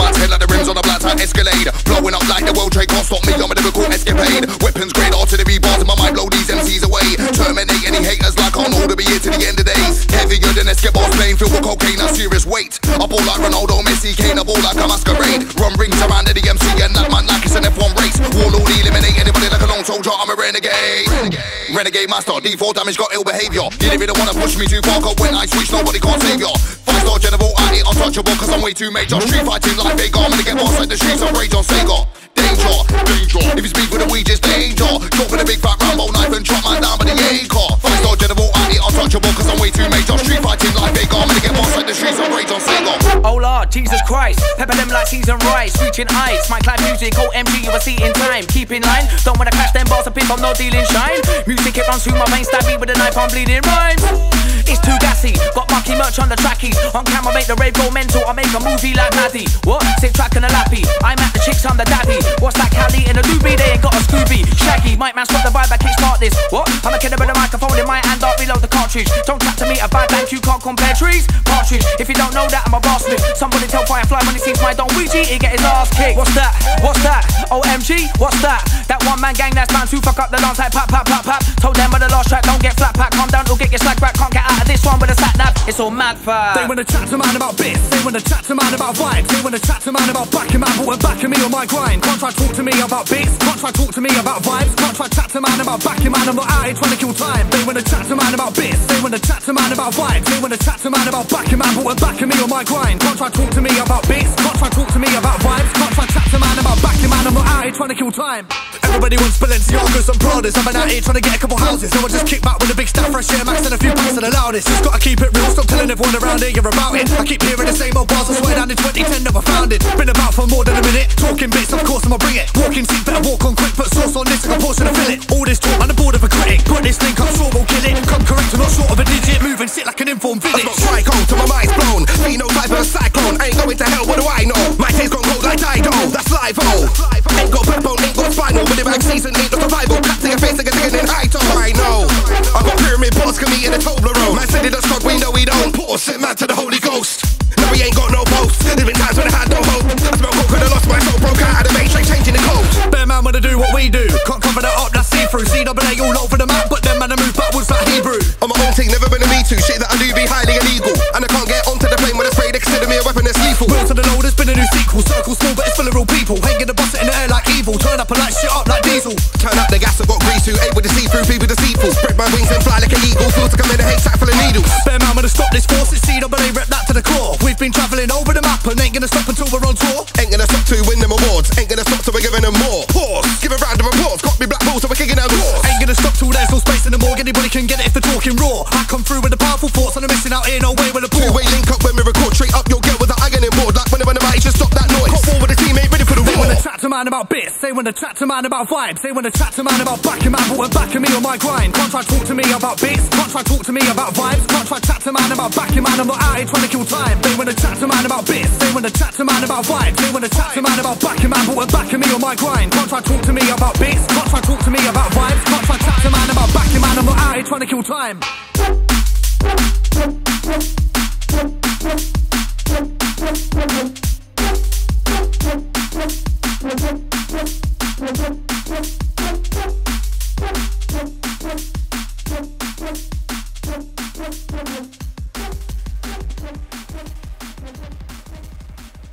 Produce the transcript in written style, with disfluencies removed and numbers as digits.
my tail like the rims on a black tie Escalade. Blowing up like the World Trade, can't stop me, I'm a lyrical escapade. Weapons grade, artillery bars in my mind, blow these MCs away. Terminate any haters like Arnold, to be here to the end of days. Heavier than Escobar's plane, filled with cocaine, a serious weight. I ball like Ronaldo, Messi, Kane, I ball like a masquerade. Run rings around the MC and that man like it's an F1 race. Warlord, eliminate anybody like a lone soldier, I'm a renegade. Renegade master, D4 damage, got ill behavior. You didn't really wanna push me too far, cause when I switch, nobody can't save ya. 5-star general, I ain't untouchable, cause I'm way too major. Street fighting like Vega, I'm gonna get boss like the streets of Rage on Sega. Danger, danger, if you speak with a weed, just danger. Drop with a big fat Rambo knife and chop man down by the acre. 5-star general, I ain't untouchable, cause I'm way too major. Street fighting like Vega, I'm gonna get boss like the streets of Rage on Sega. Oh Lord, Jesus Christ, pepper them like season rice. Reaching heights, my clap music, OMG, you will see in time. Keep in line, don't wanna catch them bars up if I'm not dealing shine. Music, it runs through my veins, stab me with a knife, I'm bleeding rhymes. It's too gassy, got mucky merch on the trackies. On camera make the rave go mental, I make a movie like Maddie. What? Sick track and a lappy, I'm at the chicks, I'm the daddy. What's that Cali in a doobie, they ain't got a Scooby. Shaggy, mic man stop the vibe, I kickstart this. What? I'm a kid with a microphone in my hand, I'll reload the cartridge. Don't chat to me about blank, you can't compare trees. Partridge, if you don't know that, I'm a bar smith. Somebody tell Firefly when he sees my Don Ouija, he get his ass kicked. What's that? What's that? OMG, what's that? That one man gang that's bound to fuck up the dance like pap, pap, pap, pap. Told them on the last track, don't get flat pack. Calm down, or get your slack back. Can't get out of this one with a sat nav. It's all mad fire. They wanna chat to man about bits, they wanna chat to man about vibes. They wanna chat to man about backing man, but we're backing me on my grind. Can't try talk to me about bits, can't try talk to me about vibes. Can't try chat to man about backing man, I'm not out here trying to kill time. They wanna chat to man about bits, they wanna chat to man about vibes. They wanna chat to man about backing man, but we're backing me on my grind. Can't try talk to me about bits, can't try talk to me about vibes. Can't try chat to man about backing man, I'm not out here trying to kill time. Everybody wants Balenciagas and Pradas, I've been out here trying to get a couple houses. So I just kick back with a big stack, fresh air max and a few packs of the loudest. Just gotta keep it real, stop telling everyone around here you're about it. I keep hearing the same old bars, I swear down in 2010 that were founded. Been about for more than a minute, talking bits, of course I'ma bring it. Walking seat, better walk on quick, put sauce on this like a portion of fillet. All this talk, on the board of a critic, got this link, I'm sure we'll kill it. Come correct, I'm not short of a digit, moving sit like an informed village. I've got psycho till my mind's blown, phenotype of a cyclone. I ain't going to hell, what do I know? My taste gone cold like Dido, that's live, oh. Ain't got backbone, ain't got spinal, but the back season ain't no survival. Cut to your face like a chicken in high top, I know. I got pyramid boss, can meet in a Toblerone. Man said it does stop, we know we don't. Pause, sit mad to the Holy Ghost. No, we ain't got no post. There's been times when I had no hope. I smell coke and I lost my soul, broke out of the matrix, changing the code. Bear man wanna do what we do, can't cover that up, that's see-through. CAA all over the map, but them man I move backwards like Hebrew. On my own team, never been a me too. Shit that I do be highly illegal, and I can't get onto the plane when I spray. They consider me a weapon that's lethal. Wheel to the low, there's been a new sequel. Circle small, but it's full of real people. Ain't gonna bust it in the air like evil. Turn up and light shit up like diesel. Turn up the gas, I got grease too. Able to see through people deceitful. Spread my wings and fly like an eagle. Feels like I'm in a haystack full of needles. Bear man wanna stop this force, it's CAA, rep that to the core. We've been travelling over the map and ain't gonna stop until we're on tour. Ain't gonna stop to win them awards. Ain't gonna stop till we're giving them more. Pause, give a round of applause. Got me black balls so we're kicking out doors. Ain't gonna stop till there's no space in the morgue. Anybody can get it if they're talking raw. I come through with the powerful thoughts and I'm missing out here, no way with a ball. Two-way link up when we record. Straight up your girl with the ironing board. Like when I'm on the mic, just stop that noise. Got war with the team, ain't ready for the war. They wanna chat to man about bits, they wanna chat to man about vibes. They wanna chat to man about backing man, but we're backing me on my grind. Can't try talk to me about bits, can't try talk to me about vibes. Can't try chat to man about backing man, I'm not out here trying to kill time. They wanna chat to man about bits, they wanna chat to man about vibes. They wanna chat to man about backing man, but we're backing me on my grind. Can't try talk to me about bits, can't try talk to me about vibes. Can't try chat to man about backing man, I'm not out here trying to kill time. We'll be right back.